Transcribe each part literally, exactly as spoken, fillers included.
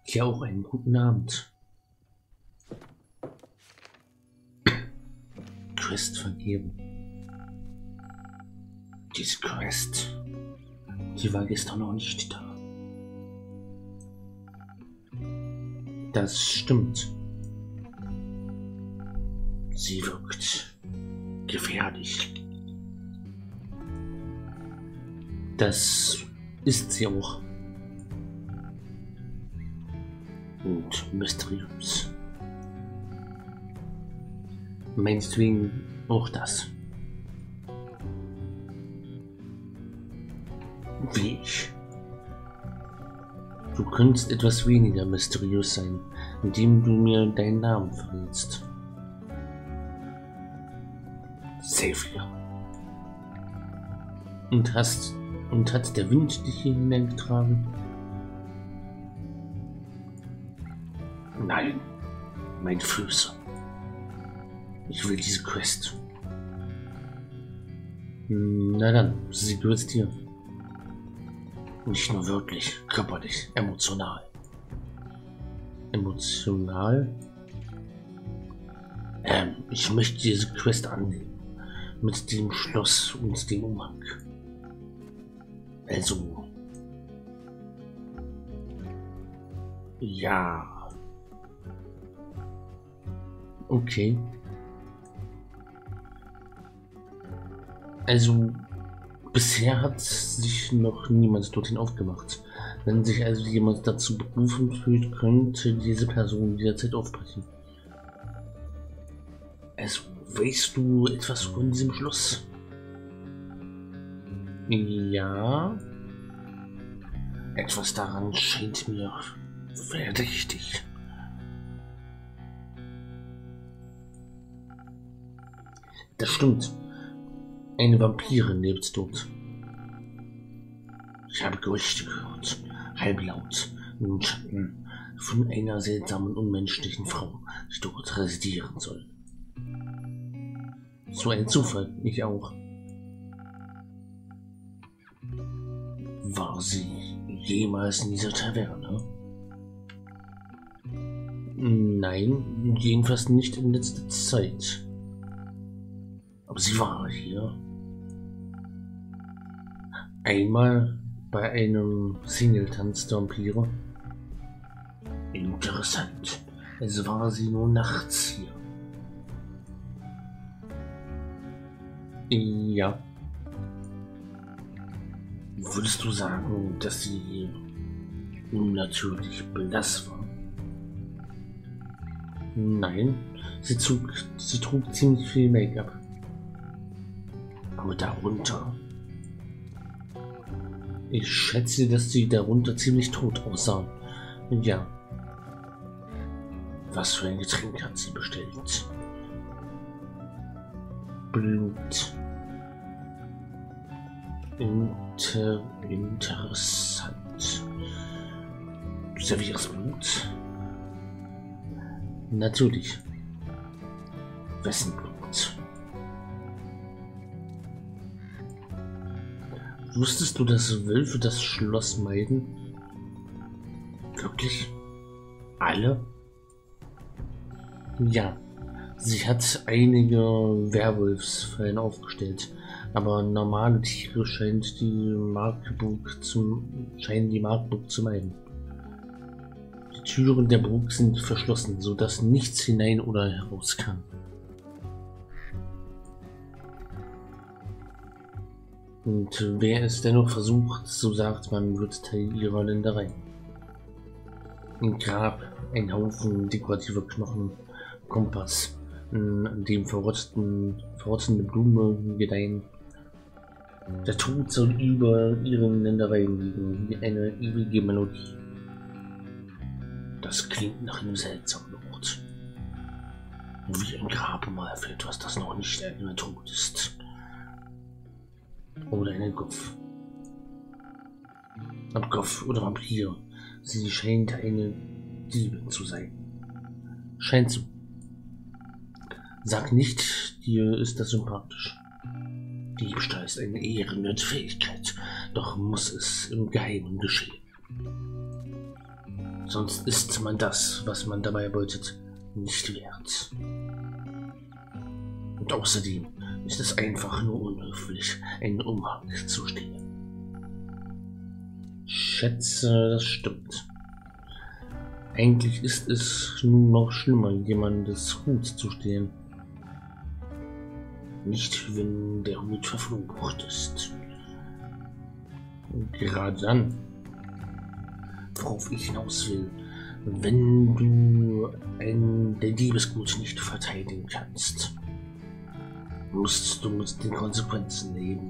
Ja, auch einen guten Abend. Quest vergeben. Diese Quest, die war gestern noch nicht da. Das stimmt. Sie wirkt gefährlich. Das ist sie auch. Und mysteriös. Meinetwegen auch das. Wie ich. Du könntest etwas weniger mysteriös sein, indem du mir deinen Namen verrätst. Xavier. Und hast und hat der Wind dich hier hineingetragen? Nein, meine Füße. Ich will diese Quest. Na dann, sie gehört dir. Nicht nur wirklich, körperlich, emotional. Emotional? Ähm, ich möchte diese Quest annehmen. Mit dem Schloss und dem Umhang. Also. Ja. Okay. Also, bisher hat sich noch niemand dorthin aufgemacht. Wenn sich also jemand dazu berufen fühlt, könnte diese Person jederzeit aufbrechen. Also, weißt du etwas von diesem Schloss? Ja. Etwas daran scheint mir verdächtig. Das stimmt. Eine Vampirin lebt dort. Ich habe Gerüchte gehört, halblaut, im Schatten, von einer seltsamen, unmenschlichen Frau, die dort residieren soll. So ein Zufall, ich auch. War sie jemals in dieser Taverne? Nein, jedenfalls nicht in letzter Zeit. Aber sie war hier. Einmal bei einem Single-Tanz der Vampire. Interessant. Es war sie nur nachts hier. Ja. Würdest du sagen, dass sie unnatürlich blass war? Nein, sie trug, sie trug ziemlich viel Make-up. Aber darunter... Ich schätze, dass sie darunter ziemlich tot aussah. Ja. Was für ein Getränk hat sie bestellt? Blut. Inter interessant. Du servierst Blut? Natürlich. Wessen Blut? Wusstest du, dass Wölfe das Schloss meiden? Wirklich? Alle? Ja. Sie hat einige Werwolfsfallen aufgestellt, aber normale Tiere scheint die Markburg zum, scheinen die Markburg zu meiden. Die Türen der Burg sind verschlossen, sodass nichts hinein oder heraus kann. Und wer es dennoch versucht, so sagt man, wird Teil ihrer Länderei. Ein Grab, ein Haufen dekorativer Knochen, Kompass, an dem verrotteten, verrottende Blumen gedeihen. Der Tod soll über ihren Ländereien liegen, wie eine ewige Melodie. Das klingt nach einem seltsamen Ort. Wie ein Grabmal für etwas, das noch nicht einmal tot ist. Oder einen Kopf. Ein Kopf oder Vampir. Sie scheint eine Diebin zu sein. Scheint so. Sag nicht, dir ist das sympathisch. Diebstahl ist eine ehrenwerte Fähigkeit, doch muss es im Geheimen geschehen. Sonst ist man das, was man dabei erbeutet, nicht wert. Und außerdem ist es einfach nur unhöflich, einen Umhang zu stehlen. Schätze, das stimmt. Eigentlich ist es nun noch schlimmer, jemandes Hut zu stehlen. Nicht, wenn der Hut verflucht ist. Gerade dann, worauf ich hinaus will, wenn du ein der Diebesgut nicht verteidigen kannst, musst du mit den Konsequenzen leben.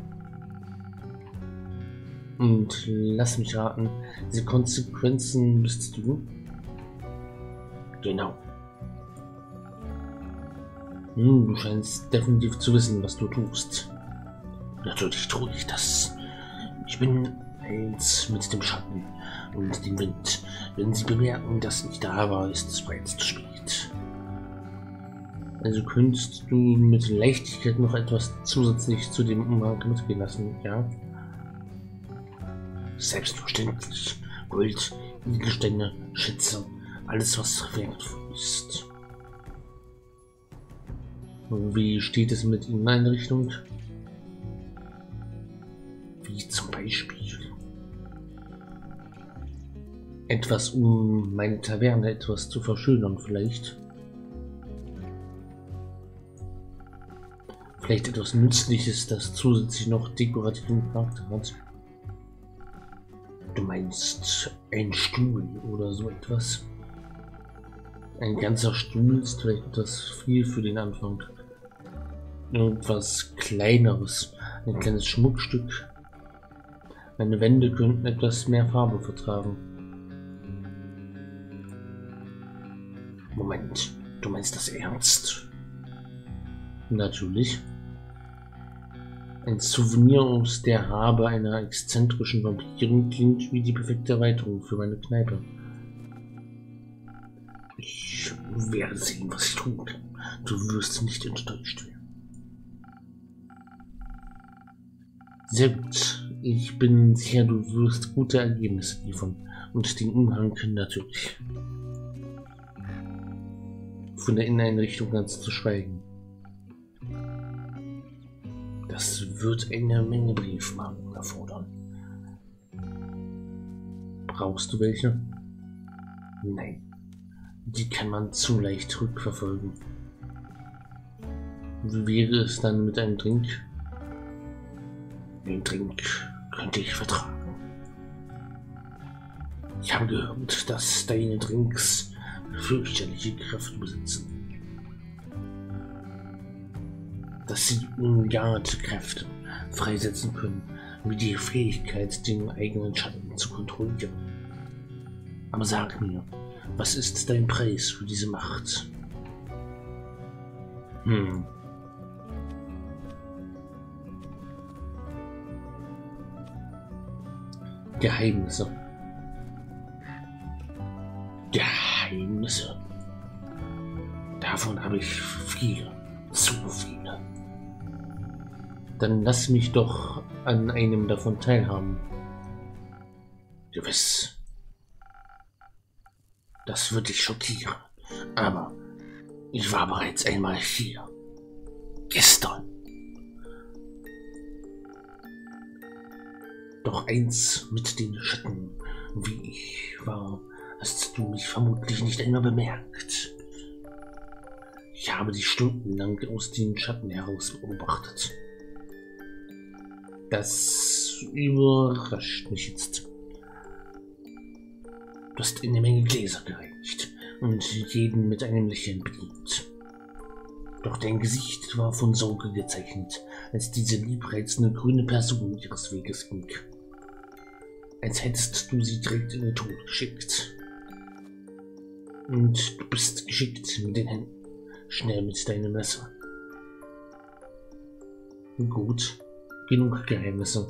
Und lass mich raten, diese Konsequenzen bist du? Genau. Hm, du scheinst definitiv zu wissen, was du tust. Natürlich tue ich das. Ich bin eins mit dem Schatten und dem Wind. Wenn sie bemerken, dass ich da war, ist es bereits zu spät. Also könntest du mit Leichtigkeit noch etwas zusätzlich zu dem Umhang mitgehen lassen, ja? Selbstverständlich. Gold, Edelsteine, Schätze, alles was wertvoll ist. Wie steht es mit Inneneinrichtung? Wie zum Beispiel etwas, um meine Taverne etwas zu verschönern, vielleicht. Vielleicht etwas Nützliches, das zusätzlich noch dekorativen Charakter hat. Du meinst ein Stuhl oder so etwas? Ein ganzer Stuhl ist vielleicht etwas viel für den Anfang. Irgendwas Kleineres, ein kleines Schmuckstück. Meine Wände könnten etwas mehr Farbe vertragen. Moment, du meinst das ernst? Natürlich. Ein Souvenir aus der Habe einer exzentrischen Vampirin klingt wie die perfekte Erweiterung für meine Kneipe. Ich werde sehen, was ich tun kann. Du wirst nicht enttäuscht werden. Sehr gut. Ich bin sicher, du wirst gute Ergebnisse liefern. Und den Umhang natürlich. Von der Inneneinrichtung ganz zu schweigen. Das wird eine Menge Briefmarken erfordern. Brauchst du welche? Nein. Die kann man zu leicht rückverfolgen. Wie wäre es dann mit einem Drink? Den Drink könnte ich vertragen. Ich habe gehört, dass deine Drinks fürchterliche Kraft besitzen. Dass sie ungeahnte Kräfte freisetzen können, wie die Fähigkeit, den eigenen Schatten zu kontrollieren. Aber sag mir, was ist dein Preis für diese Macht? Hm. Geheimnisse. Geheimnisse. Davon habe ich viele, zu viele. Dann lass mich doch an einem davon teilhaben. Gewiss. Das wird dich schockieren. Aber ich war bereits einmal hier. Gestern. Doch eins mit den Schatten, wie ich war, hast du mich vermutlich nicht einmal bemerkt. Ich habe dich stundenlang aus den Schatten heraus beobachtet. Das überrascht mich jetzt. Du hast eine Menge Gläser gereinigt und jeden mit einem Lächeln bedient. Doch dein Gesicht war von Sorge gezeichnet, als diese liebreizende grüne Person ihres Weges ging. Als hättest du sie direkt in den Tod geschickt. Und du bist geschickt mit den Händen, schnell mit deinem Messer. Gut, genug Geheimnisse.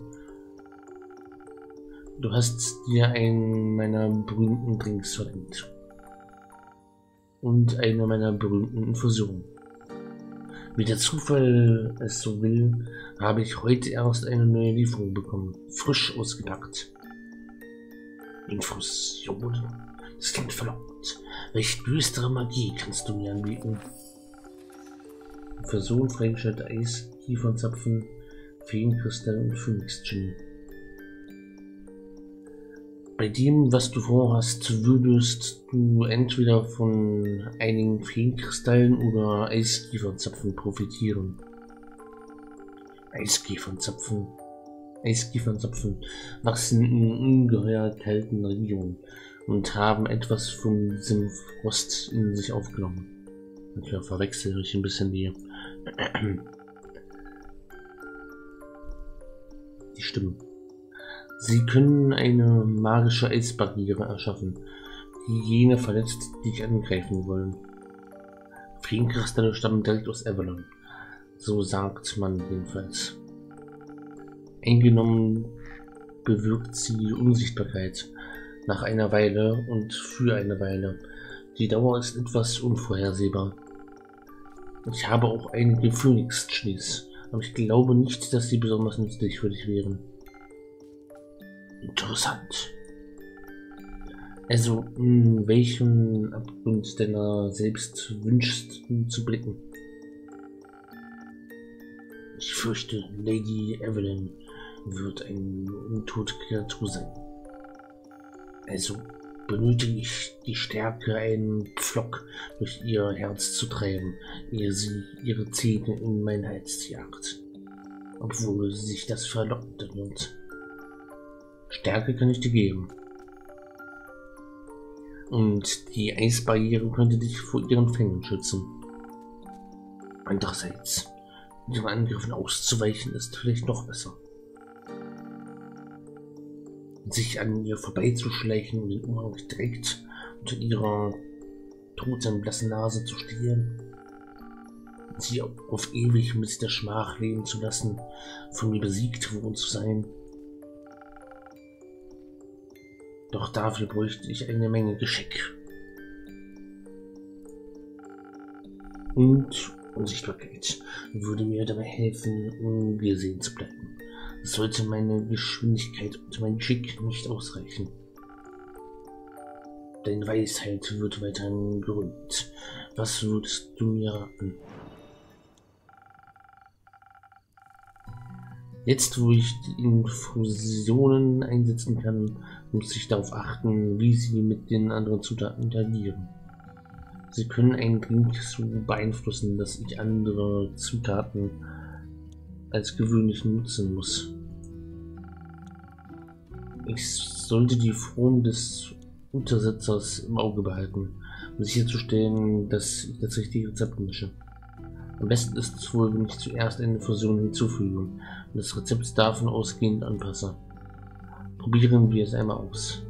Du hast dir einen meiner berühmten Drinks verdient. Und eine meiner berühmten Infusionen. Wie der Zufall es so will, habe ich heute erst eine neue Lieferung bekommen, frisch ausgepackt. Infusionen? Das klingt verlockend. Welche düstere Magie kannst du mir anbieten? Versuchen freigestellte Eis, Kiefernzapfen, Feenkristall und Phönix-Genie. Bei dem, was du vorhast, würdest du entweder von einigen Feenkristallen oder Eiskiefernzapfen profitieren. Eiskiefernzapfen. Eiskiefernzapfen wachsen in ungeheuer kalten Regionen und haben etwas von diesem Frost in sich aufgenommen. Manchmal verwechsel ich ein bisschen die, die Stimmen. Sie können eine magische Eisbarriere erschaffen, die jene verletzt, die dich angreifen wollen. Feenkristalle stammen direkt aus Avalon. So sagt man jedenfalls. Eingenommen bewirkt sie Unsichtbarkeit nach einer Weile und für eine Weile. Die Dauer ist etwas unvorhersehbar. Ich habe auch einige Phönix-Genies, aber ich glaube nicht, dass sie besonders nützlich für dich wären. Interessant. Also, in welchen Abgrund deiner selbst wünschst du zu blicken? Ich fürchte, Lady Evelyn wird eine untote Kreatur sein. Also benötige ich die Stärke, einen Pflock durch ihr Herz zu treiben, ehe sie ihre Zähne in mein Hals jagt. Obwohl sich das verlockend wird. Stärke kann ich dir geben. Und die Eisbarriere könnte dich vor ihren Fängen schützen. Andererseits, ihren Angriffen auszuweichen ist vielleicht noch besser. Sich an ihr vorbeizuschleichen und den Umhang direkt unter ihrer toten blassen Nase zu stehlen, sie auf ewig mit der Schmach leben zu lassen, von mir besiegt worden zu sein. Doch dafür bräuchte ich eine Menge Geschick. Und Unsichtbarkeit würde mir dabei helfen, ungesehen zu bleiben. Es sollte meine Geschwindigkeit und mein Geschick nicht ausreichen. Deine Weisheit wird weiterhin gerühmt. Was würdest du mir raten? Jetzt, wo ich die Infusionen einsetzen kann, muss ich darauf achten, wie sie mit den anderen Zutaten interagieren. Sie können einen Drink so beeinflussen, dass ich andere Zutaten als gewöhnlich nutzen muss. Ich sollte die Form des Untersetzers im Auge behalten, um sicherzustellen, dass ich das richtige Rezept mische. Am besten ist es wohl, wenn ich zuerst eine Infusion hinzufüge und das Rezept davon ausgehend anpasse. Probieren wir es einmal aus.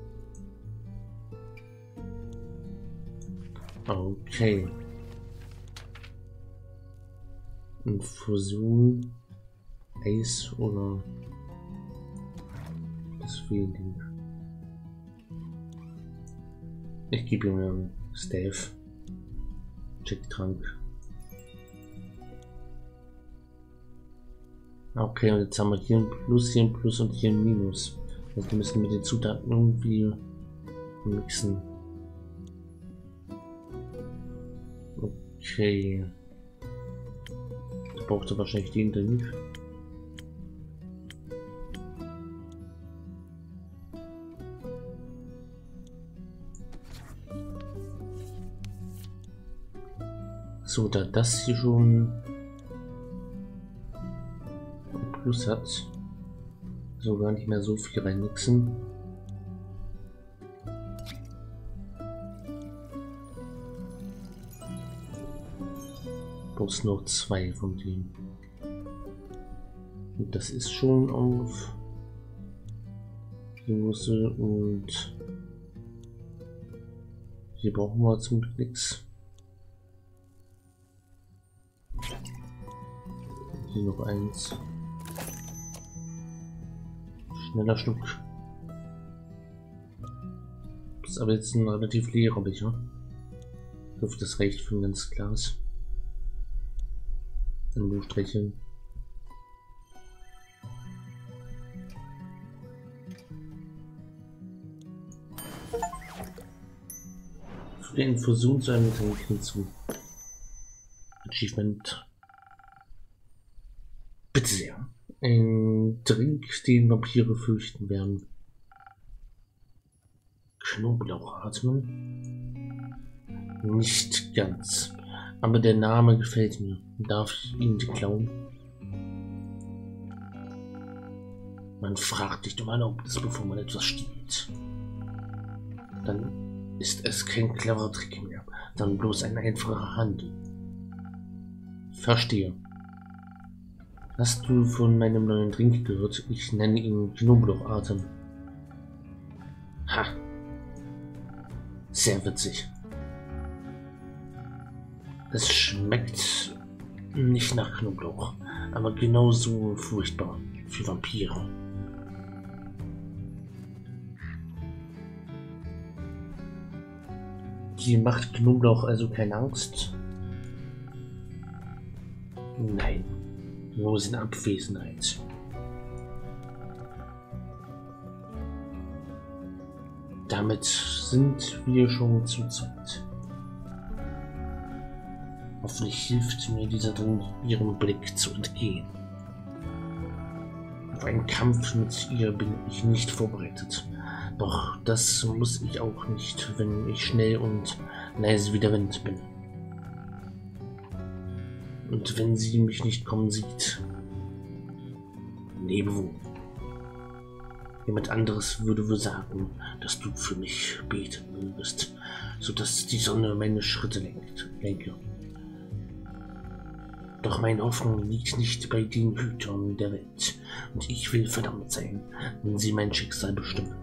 Okay. Infusion, Eis oder das Feeling. Ich gebe ihm einen Staff. Checktrank. Okay, und jetzt haben wir hier ein Plus, hier ein Plus und hier ein Minus. Also wir müssen mit den Zutaten irgendwie mixen. Okay. Da braucht er wahrscheinlich den Drink. So, da das hier schon Plus hat, so gar nicht mehr so viel reinmixen. Bloß noch zwei von denen. Und das ist schon auf die Musse und hier brauchen wir zum Glück nichts. Hier noch eins. Schneller Schluck. Das ist aber jetzt ein relativ leerer Becher. Ich hoffe, das reicht für ein ganzes Glas. Dann nur streicheln. Füge Infusion zu einem Trink hinzu. Achievement. Bitte sehr. Ein Drink, den Vampire fürchten werden. Knoblauch atmen? Nicht ganz. Aber der Name gefällt mir. Darf ich ihn klauen? Man fragt nicht um Erlaubnis, bevor man etwas stiehlt. Dann ist es kein cleverer Trick mehr, sondern bloß ein einfacher Handel. Verstehe. Hast du von meinem neuen Drink gehört? Ich nenne ihn Knoblauchatem. Ha! Sehr witzig. Es schmeckt nicht nach Knoblauch, aber genauso furchtbar für Vampire. Die macht Knoblauch also keine Angst? Nein, nur in Abwesenheit. Damit sind wir schon zu zweit. Hoffentlich hilft mir dieser Drink, ihrem Blick zu entgehen. Auf einen Kampf mit ihr bin ich nicht vorbereitet. Doch das muss ich auch nicht, wenn ich schnell und leise wie der Wind bin. Und wenn sie mich nicht kommen sieht, lebe wohl. Jemand anderes würde wohl sagen, dass du für mich beten mögest, sodass die Sonne meine Schritte lenkt, lenke. Doch meine Hoffnung liegt nicht bei den Hütern der Welt, und ich will verdammt sein, wenn sie mein Schicksal bestimmen.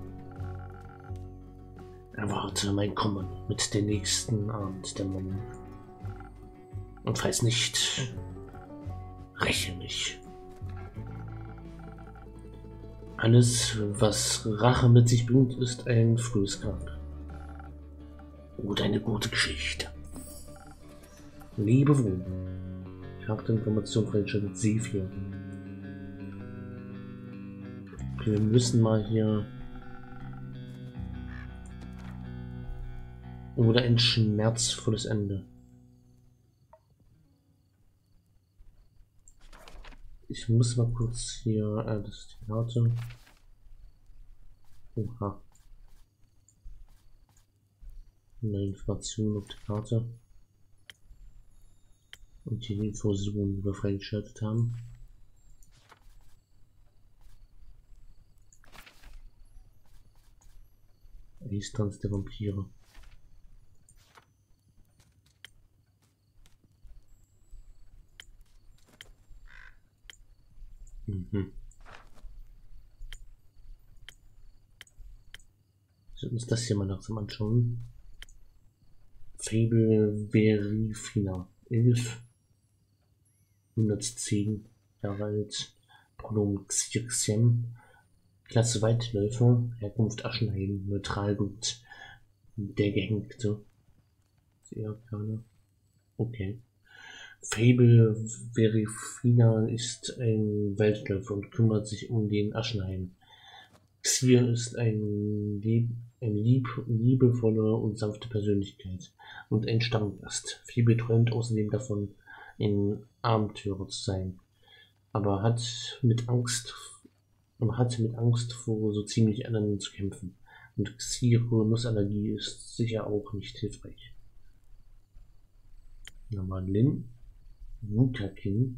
Erwarte mein Kommen mit der nächsten Abend der Menge. Und falls nicht, räche mich. Alles, was Rache mit sich bringt, ist ein frühes Grab. Oder eine gute Geschichte. Lebe wohl. Charakterinformation freigeschaltet C vier. Okay, wir müssen mal hier. Oder ein schmerzvolles Ende. Ich muss mal kurz hier, äh, das ist die Karte. Oha. Eine Information auf die Karte. Und die Infusion, die wir freigeschaltet haben. Distanz der Vampire. Mhm. So, uns das hier mal langsam anschauen. Fable Verifina. elf. hundertzehn Jahre alt. Pronomen Xirxiem. Klasse Weitläufer. Herkunft Aschenheim. Neutralgut. Der Gehängte. Sehr gerne. Okay. Fable Verifina ist ein Weltläufer und kümmert sich um den Aschenheim. Xir ist ein Lieb eine lieb liebevolle und sanfte Persönlichkeit und ein Stammgast. Fable träumt außerdem davon, ein Abenteurer zu sein, aber hat mit Angst hat mit Angst vor so ziemlich anderen zu kämpfen. Und Xir Nussallergie ist sicher auch nicht hilfreich. Nochmal Lin. Wutakin,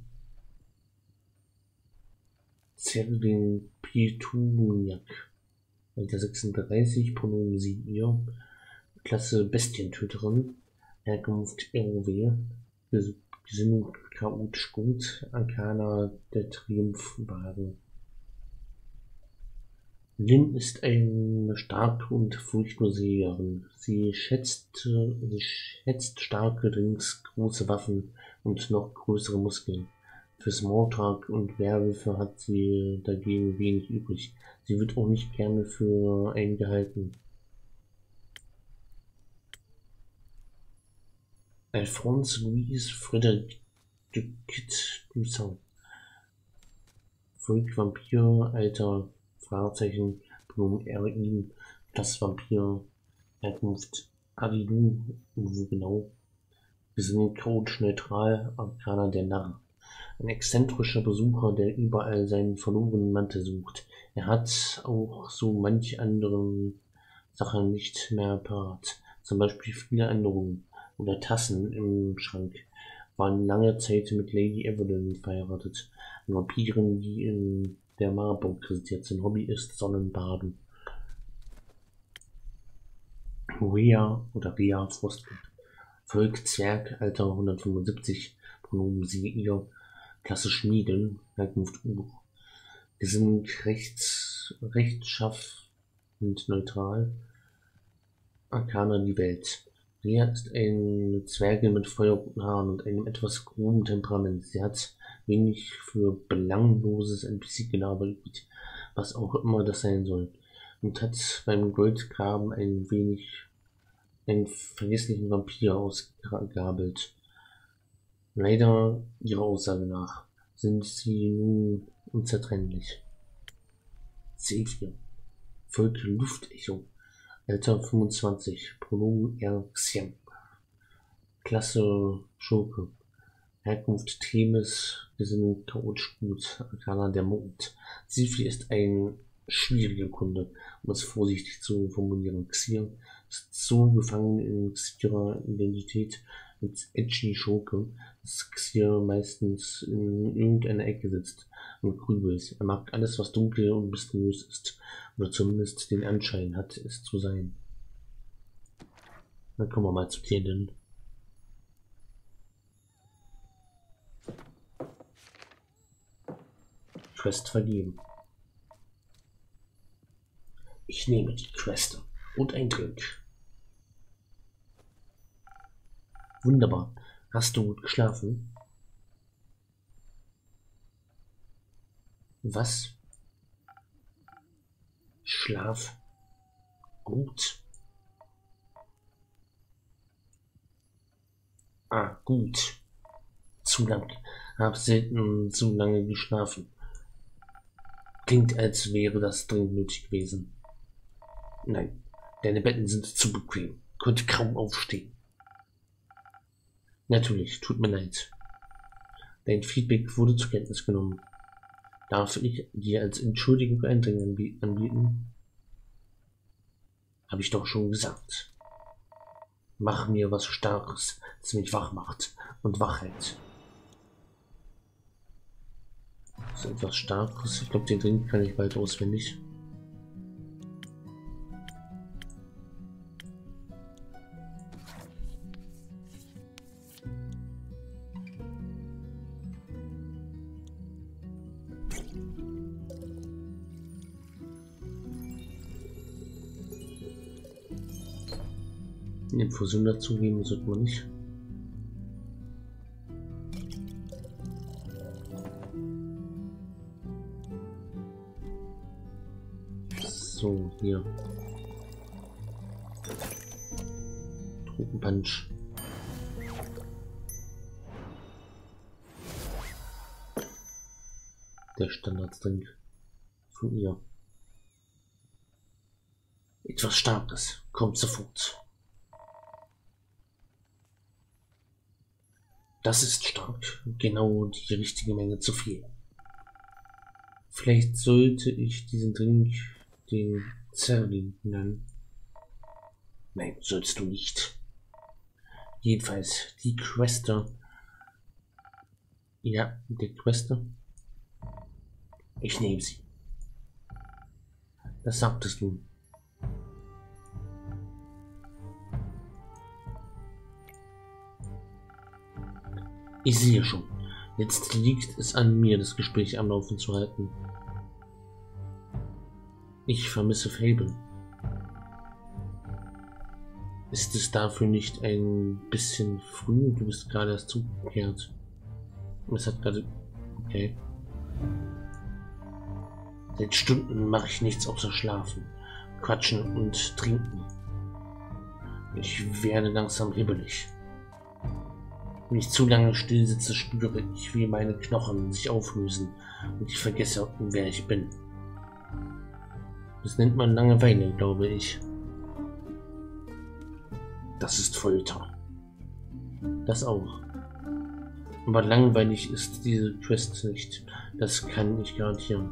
Zerlin Pietuniak, Alter sechsunddreißig, Pronomen sie ihr, Klasse Bestientöterin, Herkunft R O W, Gesinnung chaotisch gut, Arcana der Triumphwagen. Lin ist eine starke und furchtlose Jägerin. Sie schätzt, sie schätzt starke Drinks, große Waffen und noch größere Muskeln. Für Smalltalk und Werwölfe hat sie dagegen wenig übrig. Sie wird auch nicht gerne für einen gehalten. Alphonse Louise Frédéric Duquette Toussaint. Volk Vampir, Alter, Fragezeichen, Pronomen R I, Klasse Vampir, Herkunft Aridu, wo genau? Wir sind chaotisch neutral, Arkaner der Narr. Ein exzentrischer Besucher, der überall seinen verlorenen Mantel sucht. Er hat auch so manch anderen Sachen nicht mehr parat. Zum Beispiel viele Änderungen oder Tassen im Schrank. Waren lange Zeit mit Lady Evelyn verheiratet. Eine Vampirin, die in der Marburg residiert. Sein Hobby ist Sonnenbaden. Rea oder Rea Frostgut. Volk Zwerg, Alter hundertfünfundsiebzig, Pronomen sie, ihr, Klasse Schmieden, Herkunft Uhr. Wir sind rechts, rechtschaff und neutral. Arkaner die Welt. Rea ist eine Zwergin mit feuerroten Haaren und einem etwas groben Temperament. Sie hat wenig für belangloses N P C-Gelaber übrig, was auch immer das sein soll, und hat beim Goldgraben ein wenig einen vergesslichen Vampir ausgabelt. Leider, ihrer Aussage nach, sind sie nun unzertrennlich. C vier. Volk Luftecho. Alter fünfundzwanzig. Pronomen er Xian. Klasse Schurke. Herkunft Themis. Gesinnung chaotisch gut. Arkaner der Mond. Sifi ist ein schwieriger Kunde, um es vorsichtig zu formulieren. Xir ist so gefangen in Xierer Identität mit edgy Schurke, dass Xir meistens in irgendeiner Ecke sitzt und grübelt. Er mag alles, was dunkel und mysteriös ist, oder zumindest den Anschein hat, es zu sein. Dann kommen wir mal zu denen. Quest vergeben. Ich nehme die Queste und ein Drink. Wunderbar. Hast du gut geschlafen? Was? Schlaf? Gut. Ah, gut. Zu lang. Hab selten zu lange geschlafen. Klingt, als wäre das dringend nötig gewesen. Nein, deine Betten sind zu bequem. Konnte kaum aufstehen. Natürlich, tut mir leid. Dein Feedback wurde zur Kenntnis genommen. Darf ich dir als Entschuldigung ein Drink anbieten? Habe ich doch schon gesagt. Mach mir was Starkes, das mich wach macht und wach hält. Das ist etwas Starkes. Ich glaube, den Drink kann ich bald auswendig. Infusion dazu geben sollte man nicht. So, hier. Tropenpunch. Der Standarddrink von ihr. Etwas Starkes. Kommt sofort. Das ist stark. Genau die richtige Menge zu viel. Vielleicht sollte ich diesen Drink den Zerlin nennen. Nein, sollst du nicht. Jedenfalls, die Queste. Ja, die Queste. Ich nehme sie. Das sagtest du. Ich sehe schon. Jetzt liegt es an mir, das Gespräch am Laufen zu halten. Ich vermisse Fable. Ist es dafür nicht ein bisschen früh? Du bist gerade erst zugekehrt. Es hat gerade... Okay. Seit Stunden mache ich nichts außer schlafen, quatschen und trinken. Ich werde langsam hibbelig. Wenn ich zu lange still sitze, spüre ich, wie meine Knochen sich auflösen und ich vergesse, wer ich bin. Das nennt man Langeweile, glaube ich. Das ist Folter. Das auch. Aber langweilig ist diese Quest nicht. Das kann ich garantieren.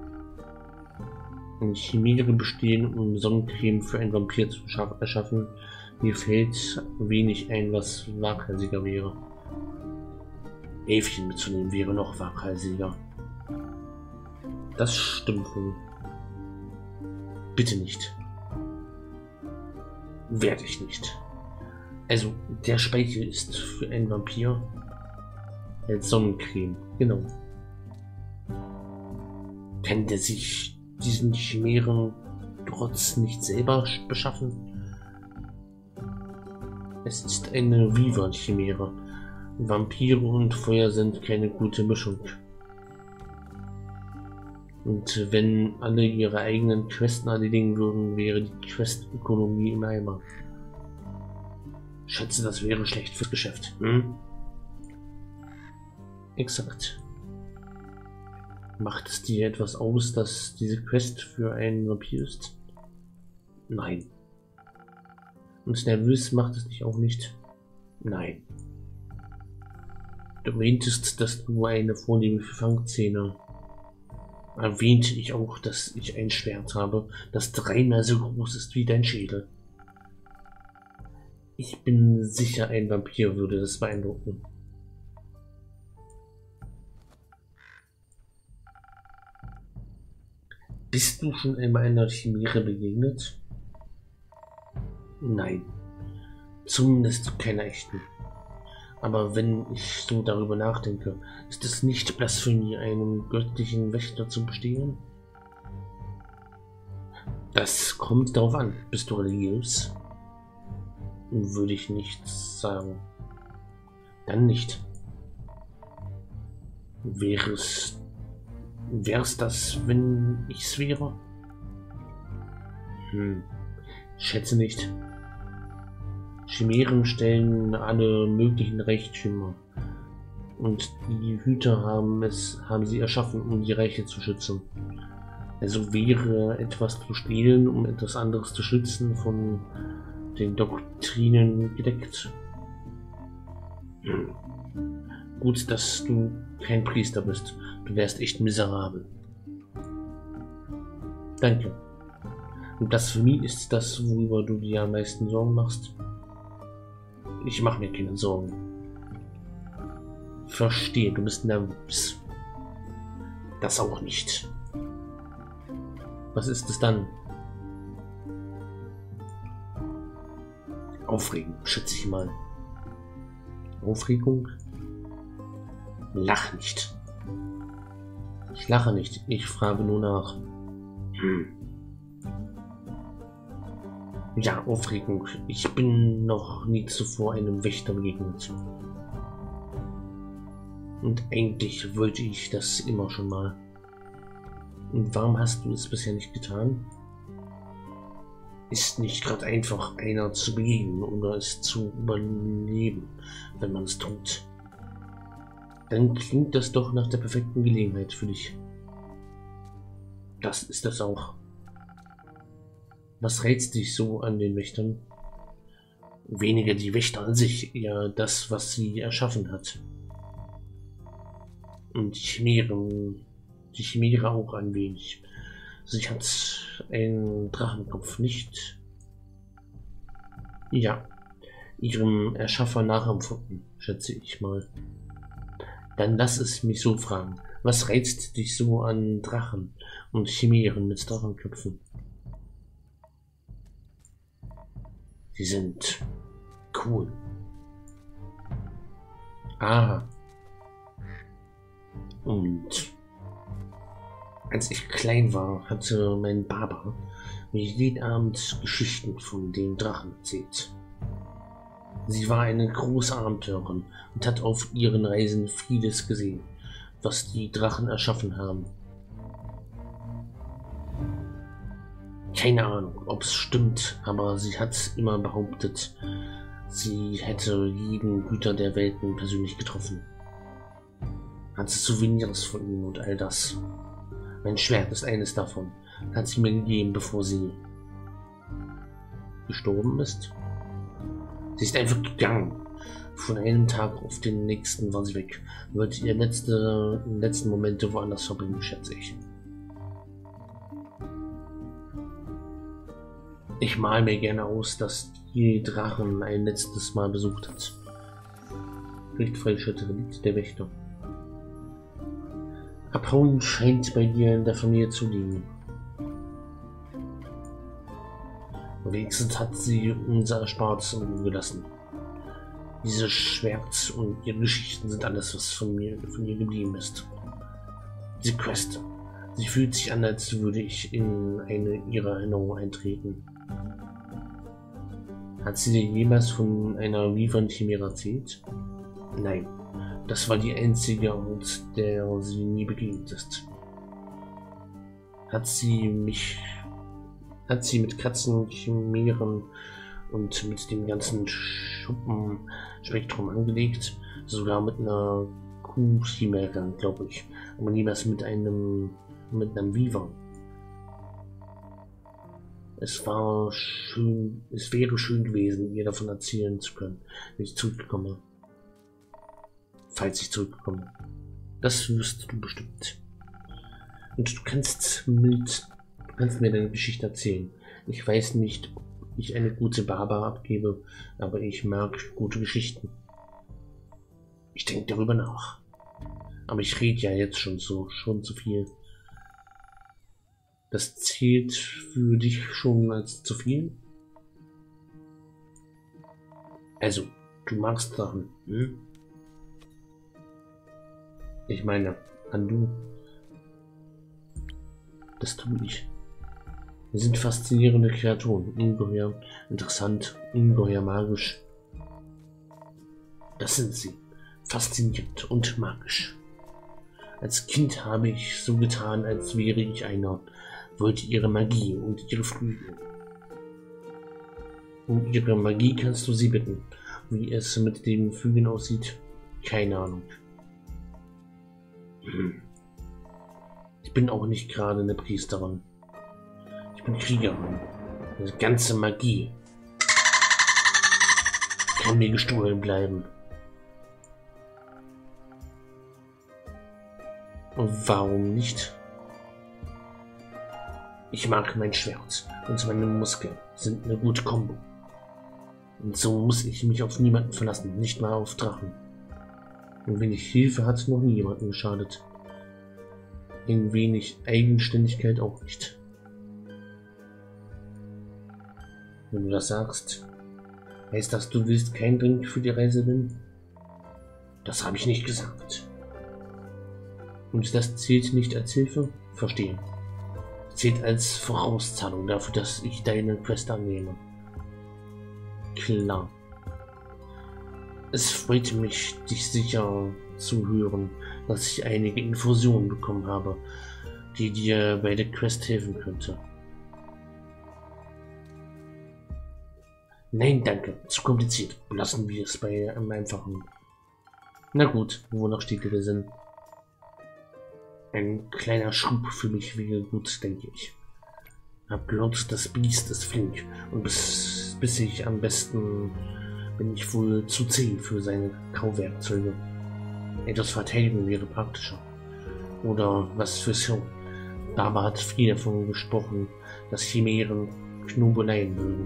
Chimäre bestehen, um Sonnencreme für einen Vampir zu erschaffen. Mir fällt wenig ein, was waghalsiger wäre. Äffchen mitzunehmen wäre noch waghalsiger. Das stimmt wohl. Bitte nicht. Werde ich nicht. Also, der Speichel ist für einen Vampir als Sonnencreme. Genau. Kann der sich diesen Chimären trotz nicht selber beschaffen? Es ist eine Viva-Chimäre. Vampire und Feuer sind keine gute Mischung. Und wenn alle ihre eigenen Questen erledigen würden, wäre die Quest-Ökonomie im Eimer. Schätze, das wäre schlecht fürs Geschäft. Hm? Exakt. Macht es dir etwas aus, dass diese Quest für einen Vampir ist? Nein. Und nervös macht es dich auch nicht? Nein. Du erwähntest, dass du eine Vorliebe für Fangzähne. Erwähnte ich auch, dass ich ein Schwert habe, das dreimal so groß ist wie dein Schädel. Ich bin sicher, ein Vampir würde das beeindrucken. Bist du schon einmal einer Chimäre begegnet? Nein. Zumindest keiner echten. Aber wenn ich so darüber nachdenke, ist es nicht Blasphemie, einem göttlichen Wächter zu bestehen? Das kommt darauf an. Bist du religiös? Würde ich nicht sagen. Dann nicht. Wäre es... Wäre es das, wenn ich es wäre? Hm. Schätze nicht. Chimären stellen alle möglichen Reichtümer. Und die Hüter haben es, haben sie erschaffen, um die Reiche zu schützen. Also wäre etwas zu stehlen, um etwas anderes zu schützen, von den Doktrinen gedeckt. Hm. Gut, dass du kein Priester bist. Du wärst echt miserabel. Danke. Und Blasphemie ist das, worüber du dir am meisten Sorgen machst? Ich mache mir keine Sorgen. Verstehe, du bist nervös. Das auch nicht. Was ist es dann? Aufregung, schätze ich mal. Aufregung? Lach nicht. Ich lache nicht, ich frage nur nach. Hm. Ja, Aufregung. Ich bin noch nie zuvor einem Wächter begegnet. Und eigentlich wollte ich das immer schon mal. Und warum hast du es bisher nicht getan? Ist nicht gerade einfach, einer zu begegnen oder es zu überleben, wenn man es tut. Dann klingt das doch nach der perfekten Gelegenheit für dich. Das ist das auch. Was reizt dich so an den Wächtern? Weniger die Wächter an sich, eher das, was sie erschaffen hat. Und die Chimären, die Chimäre auch ein wenig. Sie hat einen Drachenkopf, nicht? Ja, ihrem Erschaffer nachempfunden, schätze ich mal. Dann lass es mich so fragen. Was reizt dich so an Drachen und Chimären mit Drachenköpfen? Sie sind cool. Aha. Und als ich klein war, hatte mein Baba mir jeden Abend Geschichten von den Drachen erzählt. Sie war eine große Abenteurerin und hat auf ihren Reisen vieles gesehen, was die Drachen erschaffen haben. Keine Ahnung, ob es stimmt, aber sie hat immer behauptet, sie hätte jeden Hüter der Welten persönlich getroffen. Hatte Souvenirs von ihm und all das. Mein Schwert ist eines davon, hat sie mir gegeben, bevor sie gestorben ist. Sie ist einfach gegangen. Von einem Tag auf den nächsten war sie weg. Wird ihr letzte, letzten Momente woanders verbringen, schätze ich. Ich mal mir gerne aus, dass die Drachen ein letztes Mal besucht hat. Richtfreie Schritte liegt der Wächter. Abhauen scheint bei dir in der Familie zu liegen. Wenigstens hat sie unser Erspartes in Ruhe gelassen. Dieses Schwert und ihre Geschichten sind alles, was von mir, von ihr geblieben ist. Diese Quest. Sie fühlt sich an, als würde ich in eine ihrer Erinnerungen eintreten. Hat sie dir jemals von einer Vivan Chimera erzählt? Nein, das war die einzige Art, der sie nie begegnet ist. Hat sie mich, hat sie mit Katzen, Chimären und mit dem ganzen Schuppenspektrum angelegt, sogar mit einer Kuh-Chimäre, glaube ich, aber niemals mit einem, mit einem Vivan. Es war schön, es wäre schön gewesen, ihr davon erzählen zu können, wenn ich zurückkomme. Falls ich zurückkomme. Das wirst du bestimmt. Und du kannst mit, du kannst mir deine Geschichte erzählen. Ich weiß nicht, ob ich eine gute Barbara abgebe, aber ich mag gute Geschichten. Ich denke darüber nach. Aber ich rede ja jetzt schon so, schon zu viel. Das zählt für dich schon als zu viel? Also, du magst Sachen, hm? Ich meine, an du. Das tue ich. Wir sind faszinierende Kreaturen, ungeheuer interessant, ungeheuer magisch. Das sind sie, faszinierend und magisch. Als Kind habe ich so getan, als wäre ich einer, wollte ihre Magie und ihre Flügel. Um ihre Magie kannst du sie bitten. Wie es mit den Flügeln aussieht, keine Ahnung. Hm. Ich bin auch nicht gerade eine Priesterin. Ich bin Kriegerin. Die ganze Magie kann mir gestohlen bleiben. Und warum nicht? Ich mag mein Schwert und meine Muskeln sind eine gute Kombo. Und so muss ich mich auf niemanden verlassen, nicht mal auf Drachen. Und wenn ich Hilfe hat, noch nie jemandem geschadet. Ein wenig Eigenständigkeit auch nicht. Wenn du das sagst, heißt das, du willst kein Drink für die Reise bin? Das habe ich nicht gesagt. Und das zählt nicht als Hilfe? Verstehen. Zählt als Vorauszahlung dafür, dass ich deine Quest annehme. Klar. Es freut mich, dich sicher zu hören, dass ich einige Infusionen bekommen habe, die dir bei der Quest helfen könnte. Nein, danke. Zu kompliziert. Lassen wir es bei einem einfachen. Na gut, wonach steht dir der Sinn? Ein kleiner Schub für mich wäre gut, denke ich. Hab gehört, das Biest ist flink und bis, bis ich am besten bin ich wohl zu zäh für seine Kauwerkzeuge. Etwas Verteidigung wäre praktischer. Oder was fürs Hirn. Barbara hat viel davon gesprochen, dass Chimären Knobeleien mögen.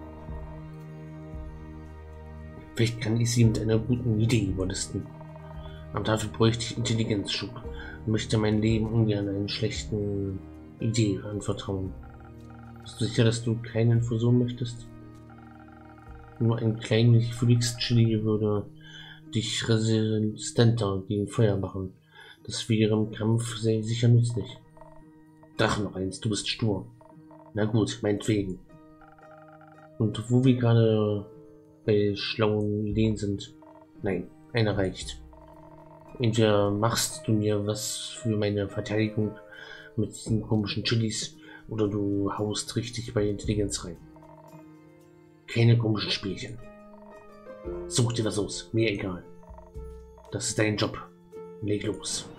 Vielleicht kann ich sie mit einer guten Idee überlisten. Aber dafür bräuchte ich Intelligenzschub und möchte mein Leben ungern einer schlechten Idee anvertrauen. Bist du sicher, dass du keine Infusion möchtest? Nur ein kleines Phoenix-Chili würde dich resistenter gegen Feuer machen. Das wäre im Kampf sehr sicher nützlich. Drachen noch eins, du bist stur. Na gut, meinetwegen. Und wo wir gerade bei schlauen Ideen sind. Nein, einer reicht. Entweder machst du mir was für meine Verteidigung mit diesen komischen Chilis oder du haust richtig bei Intelligenz rein. Keine komischen Spielchen. Such dir was aus, mir egal. Das ist dein Job. Leg los.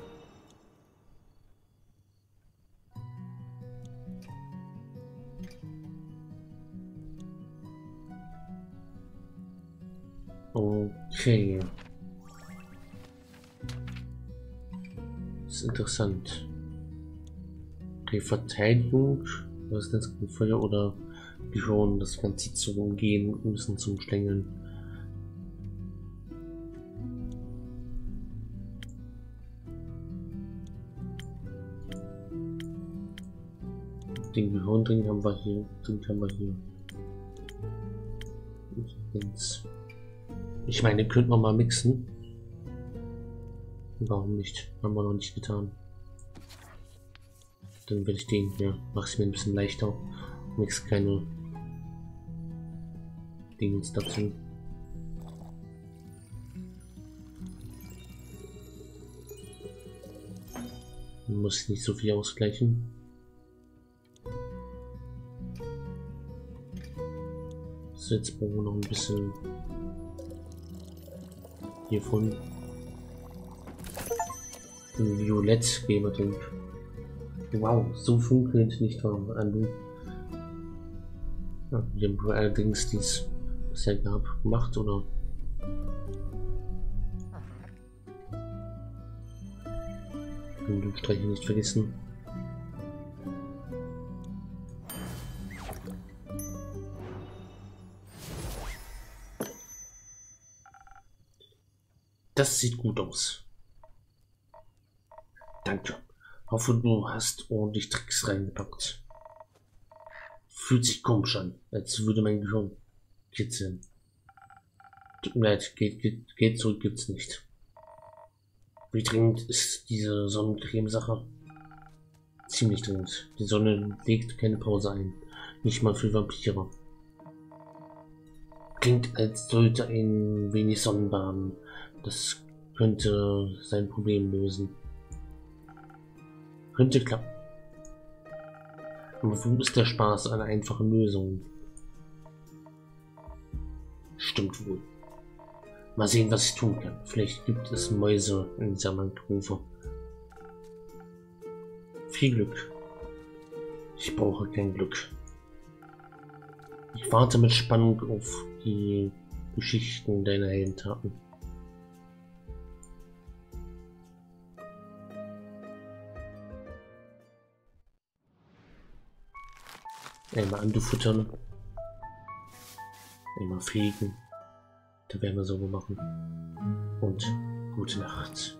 Okay. Das ist interessant. Okay, Verteidigung, was ist das mit Feuer oder die schon das Ganze zu umgehen, müssen zum Stängeln. Den Gehirnring haben wir hier, den haben wir hier. Ich meine, könnten wir mal mixen. Warum nicht? Haben wir noch nicht getan. Dann werde ich den hier, mache es mir ein bisschen leichter. Mix keine Dinge dazu. Muss nicht so viel ausgleichen. So, jetzt brauchen wir noch ein bisschen hiervon. Ein Violett geben wir den. Wow, so funkelnd nicht wahr, Andu. Ja, wir haben allerdings dies bisher gab gemacht, oder? Den Streiche nicht vergessen. Das sieht gut aus. Danke. Hoffe, du hast ordentlich Tricks reingepackt. Fühlt sich komisch an, als würde mein Gehirn kitzeln. Tut mir leid, geht, geht, geht zurück gibt's nicht. Wie dringend ist diese Sonnencreme-Sache? Ziemlich dringend. Die Sonne legt keine Pause ein. Nicht mal für Vampire. Klingt, als sollte ein wenig Sonnenbaden. Das könnte sein Problem lösen. Könnte klappen. Aber wo ist der Spaß an einfachen Lösungen? Stimmt wohl. Mal sehen, was ich tun kann. Vielleicht gibt es Mäuse in dieser Mangrove. Viel Glück. Ich brauche kein Glück. Ich warte mit Spannung auf die Geschichten deiner Heldentaten. Einmal Andu füttern. Einmal fegen. Da werden wir sauber machen. Und gute Nacht.